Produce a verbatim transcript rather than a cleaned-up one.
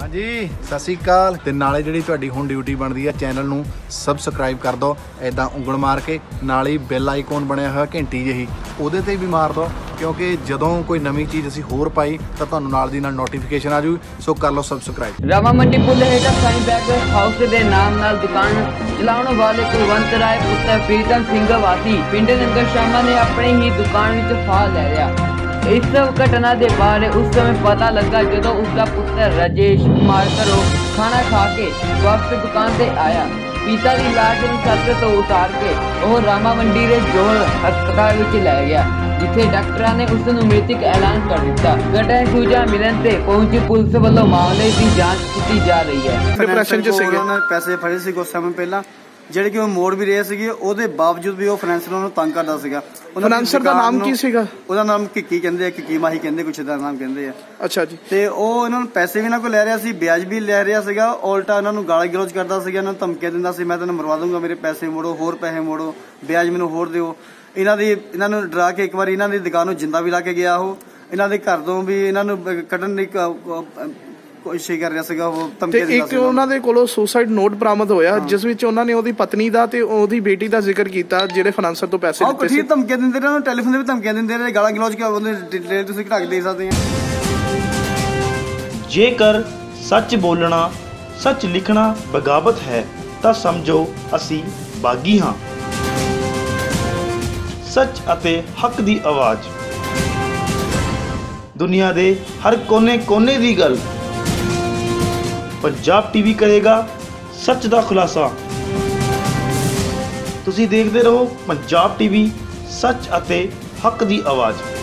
जी सत श्री अकाल ते नाले जिहड़ी तुहाडी हुण ड्यूटी बनदी है चैनल नूं सबसक्राइब कर दो इदां उंगल मार के नाल ही बैल आइकॉन बनिया होया घंटी जही उहदे ते भी मार दो क्योंकि जदों कोई नवीं चीज़ असीं होर पाई तां तुहानूं नाल दी नाल नोटिफिकेशन आ जूगी सो कर लो सबसक्राइब। रामा मंडी पुल हेठा साईं बैग हाउस दे नाम नाल दुकान चलाउण वाले कुलवंत राय पुत्र प्रीतम सिंह वासी पिंड नंगर शामा ने अपनी ही दुकान विच फाह लै लिया। इस घटना के बारे उस समय पता लगा जो उसका पुत्र राजेश कुमार घरों खाना खा के वापस दुकान से आया। पिता की लाश ਨੂੰ छत तो उतार के वह रामा मंडी के जोड़ हस्पताल में लै गया जिथे डॉक्टरों ने उसनू मृतक ऐलान कर दिता। घटना सूचना मिलन से पहुंची पुलिस वालों मामले की जांच की जा रही है। डिप्रेशन च सीगे पैसे फड़े सी कुछ समय पहला ਜਿਹੜੇ ਕਿ ਉਹ ਮੋੜ ਵੀ ਰਹੇ ਸੀਗੇ ਉਹਦੇ ਬਾਵਜੂਦ ਵੀ ਉਹ ਫਾਈਨੈਂਸਰ ਨੂੰ ਤੰਗ ਕਰਦਾ ਸੀਗਾ। ਫਾਈਨੈਂਸਰ ਦਾ ਨਾਮ ਕੀ ਸੀਗਾ? ਉਹਦਾ ਨਾਮ ਕਿੱਕੀ ਕਹਿੰਦੇ ਆ, ਕਿੱਕੀ ਮਾਹੀ ਕਹਿੰਦੇ, ਕੁਛ ਦਾ ਨਾਮ ਕਹਿੰਦੇ ਆ। ਅੱਛਾ ਜੀ। ਤੇ ਉਹ ਇਹਨਾਂ ਨੂੰ ਪੈਸੇ ਵੀ ਇਹਨਾਂ ਕੋਲ ਲੈ ਰਿਹਾ ਸੀ, ਵਿਆਜ ਵੀ ਲੈ ਰਿਹਾ ਸੀਗਾ, ਉਲਟਾ ਇਹਨਾਂ ਨੂੰ ਗਾਲਾਂ ਗਲੋਚ ਕਰਦਾ ਸੀਗਾ, ਇਹਨਾਂ ਨੂੰ ਧਮਕੀਆਂ ਦਿੰਦਾ ਸੀ ਮੈਂ ਤੈਨੂੰ ਮਰਵਾ ਦੂੰਗਾ, ਮੇਰੇ ਪੈਸੇ ਮੋੜੋ, ਹੋਰ ਪੈਸੇ ਮੋੜੋ, ਵਿਆਜ ਮੈਨੂੰ ਹੋਰ ਦਿਓ। ਇਹਨਾਂ ਦੀ ਇਹਨਾਂ ਨੂੰ ਡਰਾ ਕੇ ਇੱਕ ਵਾਰੀ ਇਹਨਾਂ ਦੀ ਦੁਕਾਨ ਨੂੰ ਜਿੰਦਾ ਵੀ ਲਾ ਕੇ ਗਿਆ। ਉਹ ਇਹਨਾਂ ਦੇ ਘਰ ਤੋਂ ਵੀ ਇਹਨਾਂ ਨੂੰ ਕੱਢਣ ਦੀ ਕੋਸ਼ਿਸ਼ ਕਰ ਰਿਹਾ ਸੀਗਾ। ਉਹ ਧਮਕੀਆਂ ਦਿੰਦਾ ਸੀ। ਇੱਕ ਉਹਨਾਂ ਦੇ ਕੋਲੋਂ ਸੁਸਾਈਡ ਨੋਟ ਬਰਾਮਦ ਹੋਇਆ ਜਿਸ ਵਿੱਚ ਉਹਨਾਂ ਨੇ ਉਹਦੀ ਪਤਨੀ ਦਾ ਤੇ ਉਹਦੀ ਬੇਟੀ ਦਾ ਜ਼ਿਕਰ ਕੀਤਾ ਜਿਹੜੇ ਫਾਈਨੈਂਸਰ ਤੋਂ ਪੈਸੇ ਦਿੱਤੇ ਸੀ। ਧਮਕੀਆਂ ਦਿੰਦੇ ਰਹੇ, ਟੈਲੀਫੋਨ ਤੇ ਵੀ ਧਮਕੀਆਂ ਦਿੰਦੇ ਰਹੇ, ਗਾਲਾਂ ਗਲੋਚ ਕੇ ਉਹਦੇ ਡਿਟੇਲ ਤੁਸੀਂ ਘਟਾ ਕੇ ਦੇ ਸਕਦੇ ਆ। ਜੇਕਰ ਸੱਚ ਬੋਲਣਾ ਸੱਚ ਲਿਖਣਾ ਬਗਾਵਤ ਹੈ ਤਾਂ ਸਮਝੋ ਅਸੀਂ ਬਾਗੀ ਹਾਂ। ਸੱਚ ਅਤੇ ਹੱਕ ਦੀ ਆਵਾਜ਼ ਦੁਨੀਆ ਦੇ ਹਰ ਕੋਨੇ ਕੋਨੇ ਦੀ ਗੱਲ पंजाब टीवी करेगा सच का खुलासा। तुसी देखते रहो पंजाब टीवी सच अते हक दी आवाज़।